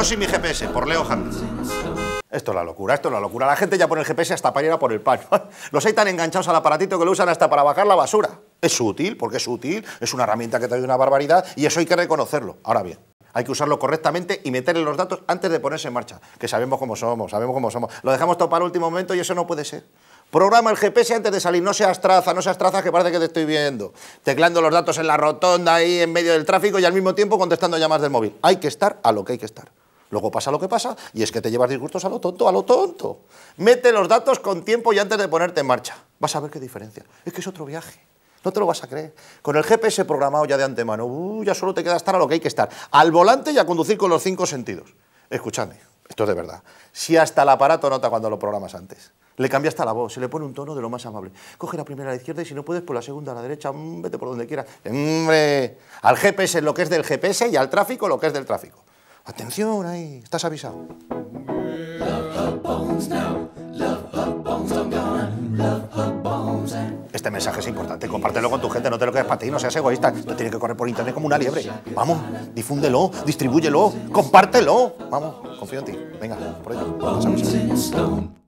Yo sin mi GPS, por Leo Harlem. Esto es la locura, esto es la locura. La gente ya pone el GPS hasta para ir a por el pan. Los hay tan enganchados al aparatito que lo usan hasta para bajar la basura. Es útil, porque es útil, es una herramienta que te da una barbaridad y eso hay que reconocerlo. Ahora bien, hay que usarlo correctamente y meterle los datos antes de ponerse en marcha, que sabemos cómo somos, sabemos cómo somos. Lo dejamos todo para el último momento y eso no puede ser. Programa el GPS antes de salir, no seas traza, que parece que te estoy viendo. Tecleando los datos en la rotonda ahí en medio del tráfico y al mismo tiempo contestando llamadas del móvil. Hay que estar a lo que hay que estar. Luego pasa lo que pasa y es que te llevas disgustos a lo tonto, a lo tonto. Mete los datos con tiempo y antes de ponerte en marcha. Vas a ver qué diferencia. Es que es otro viaje. No te lo vas a creer. Con el GPS programado ya de antemano, ya solo te queda estar a lo que hay que estar. Al volante y a conducir con los 5 sentidos. Escuchadme, esto es de verdad. Si hasta el aparato nota cuando lo programas antes. Le cambia hasta la voz, se le pone un tono de lo más amable. Coge la primera a la izquierda y si no puedes, por la segunda a la derecha, vete por donde quieras. ¡Hombre! Al GPS lo que es del GPS y al tráfico lo que es del tráfico. Atención ahí, estás avisado. Este mensaje es importante, compártelo con tu gente, no te lo quedes para ti, no seas egoísta. No tienes que correr por internet como una liebre. Vamos, difúndelo, distribúyelo, compártelo. Vamos, confío en ti. Venga, por ello.